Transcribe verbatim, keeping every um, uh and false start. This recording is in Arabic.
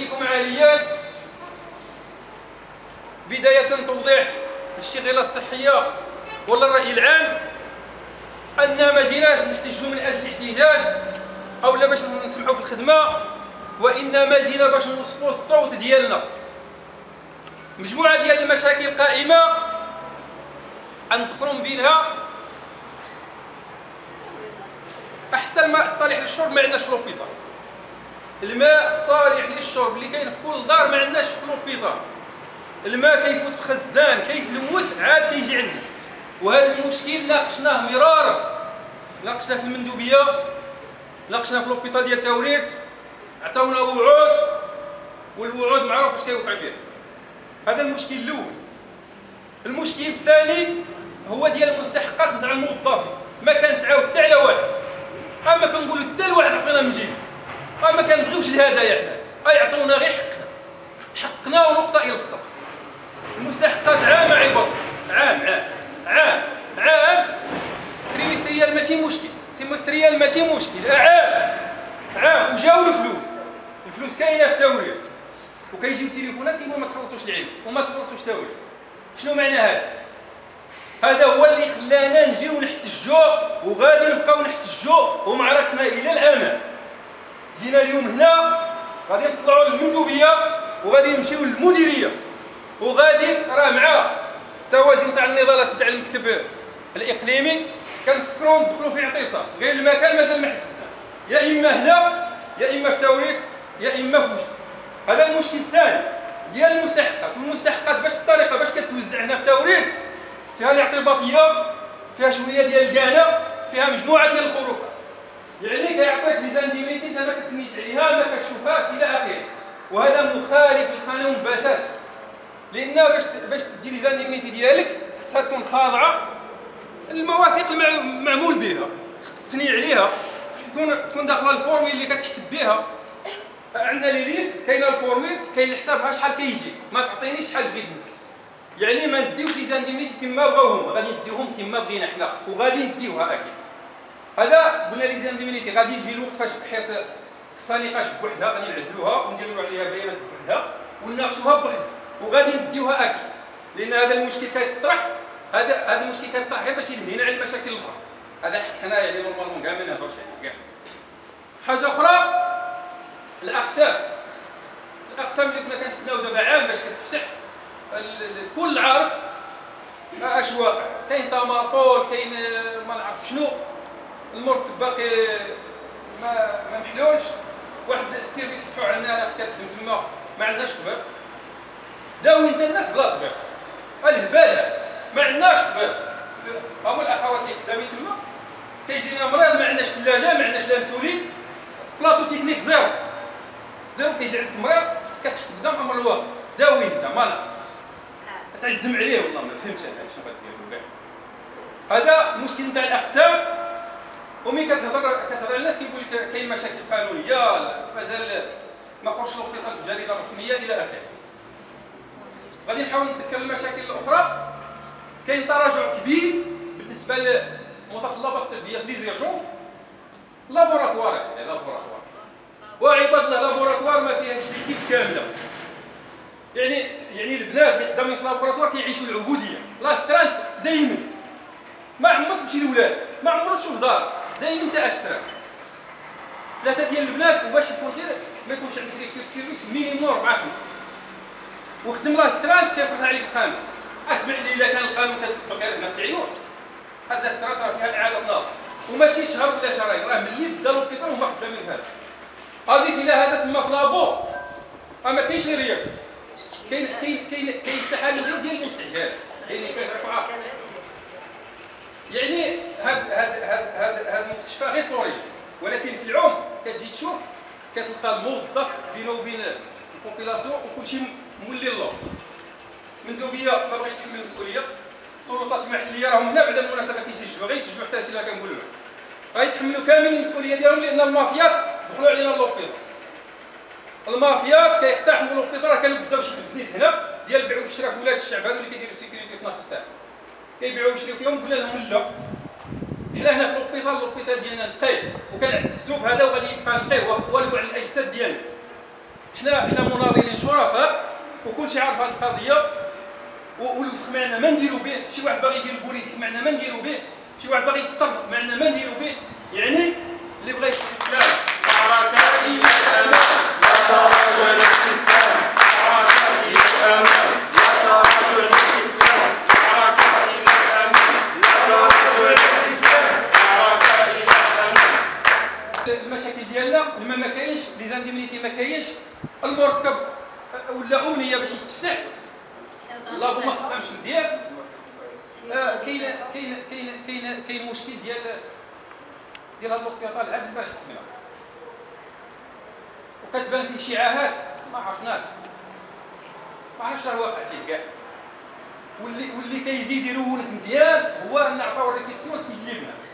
أوصيكم عاليا بداية توضيح الشغلة الصحية ولا الرأي العام أن ما جيناش نحتجوا من أجل الاحتجاج أو لا باش نسمحوا في الخدمة، وإنما جينا باش نوصلوا الصوت ديالنا. مجموعة ديال المشاكل قائمة نذكروا من بينها حتى الماء الصالح للشرب ما عندناش في لوبيطال. الماء الصالح للشرب اللي كاين في كل دار ما عندناش في لوبيطال. الماء كيفوت في خزان كيتلوث عاد كيجي عندنا، وهذا المشكل ناقشناه مرارا. ناقشناه في المندوبيه، ناقشناه في لوبيطال ديال تاوريرت، عطاونا وعود والوعود معروف اش كيوقع به. هذا المشكل الاول. المشكل الثاني هو ديال المستحقات نتاع الموظفين. ما كنسعاو حتى على واحد، اما كنقولوا حتى لواحد عطينا من جيب، اما كنبغيوش الهدايا حنا، يعطونا غير حقنا، حقنا ونقطه الى الصفر. المستحقات عام عباد، عام عام عام عام تريمستريال ماشي مشكل، سيمستريال ماشي مشكل، عام عام وجاو الفلوس. الفلوس كاينه في توريد، وكيجيو تليفونات كيقولوا ما تخلصوش العيب وما تخلصوش توريد. شنو معنى هذا؟ هذا هو اللي خلانا نجيو نحتجوا وغادي نبقاو نحتجوا ومعركتنا الى الامام. جينا اليوم هنا غادي نطلعوا للمندوبيه وغادي نمشيو للمديريه، وغادي راه مع التوازن تاع النضالات تاع المكتب الاقليمي كنفكروا ندخلوا في اعتصام. غير المكان مازال ما حددنا، يا اما هنا يا اما في توريت يا اما في وجد. هذا المشكل الثاني ديال المستحقات. والمستحقات باش الطريقه باش كتوزع هنا في توريت فيها الاعتباطيه، فيها شويه ديال الكانه، فيها مجموعه ديال الخروقات. يعني كيعطيك ليزانديميتي انت ما كتسميتش عليها ما كتشوفهاش الى اخره، وهذا مخالف للقانون بتاتا. لان باش باش تدي ليزانديميتي ديالك خصها تكون خاضعه المواثيق المعمول بها، خصك تثني عليها، خصك تكون تكون داخله الفورميل اللي كتحسب بها. عندنا لي ليست كاينه الفورميل كاين اللي حسابها شحال كيجي، ما تعطينيش شحال بغيت انت. يعني ما نديوش ليزانديميتي كما بغاوهم، غادي نديوهم كما بغينا حنا وغادي نديوها اكيد. هذا قلنا ليزانديميتي غادي يجي الوقت فاش حيت خصها نقاش بوحدها، غادي نعزلوها ونديروا عليها بيانات بوحدها ونناقشوها بوحدها وغادي نديوها اكيد. لان هذا المشكل كيطرح، هذا هذا المشكل كيطرح غير باش يلهينا على المشاكل الاخرى. هذا حقنا يعني نورمالمون كاع ما نهضرش عليه كاع. حاجه اخرى الاقسام. الاقسام اللي كنا كنستناو دابا عام باش كتفتح، الكل عارف اش واقع. كاين طماطول، كاين ما نعرف شنو، المركب باقي ما ما محلوش. واحد السيرفيس فتحوا عندنا انا كنخدم تما ما عندناش طبيب. داوي انت الناس بلا طبيب، الهبال ما عندناش طبيب. هما الاخوات اللي خدامين تما كيجينا مريض ما عندناش ثلاجه ما عندناش لانسولين، بلاطو تكنيك زيرو زيرو. كيجي عندك مريض كتحت قدام امر الواقع، داوي انت ما نعرف تعزم عليه والله ما فهمتش انا شنو غادير كاع. هذا المشكل نتاع الاقسام. ومين كتهضر كتهضر على الناس كيقول لك كاين مشاكل قانونيه، مازال ما خرجش لوبيطال في الجريده الرسميه الى اخره. غادي نحاول نتذكر المشاكل الاخرى. كاين تراجع كبير بالنسبه للمتطلبات الطبيه في ليزيرجونس. لابوراتوار يعني لابوراتوار وعباد الله لابوراتوار ما فيهاش ليكيب كامله. يعني يعني البنات اللي خدامين في لابوراتوار كيعيشوا العبوديه. لاسترانت دائما ما عمرك تمشي للولاد، ما عمرك تشوف دار، دائما انت استرانت. ثلاثه ديال البنات وباش يكون غير ما يكونش عندك ديريكتور سيرفيس مينيموم أربعة خمسة. وخدم لاسترانت كيفرض عليك القانون. اسمح لي الا كان القانون كيطبق غير هنا في العيون، هاد لاسترانت راه فيها اعاده نظر وماشي شهر ولا شهرين، راه ملي بدا لوبيطال هما خدامين بهذا. اضيف الى هذا تما في لابو اما كاينش لي رياض، كاين كاين كاين كاين التحاليل غير ديال المستعجلات، يعني كيعرفوا عارف. يعني هاد هاد هاد هاد هاد المستشفى غير سوري، ولكن في العمق كتجي تشوف كتلقى الموظف بينه وبين البوبيلاسيون وكلشي مولي الله. المندوبيه ما بغاش تحمل المسؤوليه، السلطات المحليه راهم هنا بعد المناسبه كيسجلوا غيسجلوا حتى شي لا كنقول لهم غيتحملوا كامل المسؤوليه ديالهم. لان المافيات دخلوا علينا لوبيطال. المافيات كيقتحموا لوبيطال، راه كانوا بداو شي بزنيس هنا ديال البيع والشراء في ولاد الشعب هذو اللي كيديروا السيكوريتي اثناش ساعه كيبيعوا ويشريو فيهم. قلنا لهم لا، حنا هنا في لوبيطال لوبيطال ديالنا نقي وكنعتزوا بهذا وغادي يبقى نقي والو على الاجساد ديالنا. حنا حنا مناضلين شرفاء وكلشي عارف هذه القضيه، والوسخ معنا ما نديرو به. شي واحد باغي يدير بوليتيك معنا ما نديرو به، شي واحد باغي يسترزق معنا ما نديرو به. يعني اللي بغى الاستسلام حركه الى الامام، لا تراجع الاستسلام، حركه الى الامام، لا تراجع الاستسلام، حركه الى الامام، لا تراجع الاستسلام، حركه الى الامام. المشاكل ديالنا الماء ما كاينش، لي زانديمنيتي ما كاينش، المركب ولا امنيه باش يتفتح، اللابو ما خدامش مزيان. كاين كاين كاين كاين كاين مشكل ديال ديال هاد الوقيته العدل بان التكمله، وكتبان فيه شعاعات ما عرفناش ما عرفناش راه واقع فيه كاع. واللي واللي كيزيد يرولك مزيان هو ان عطاو الريسبسيون السيد اللي بنا.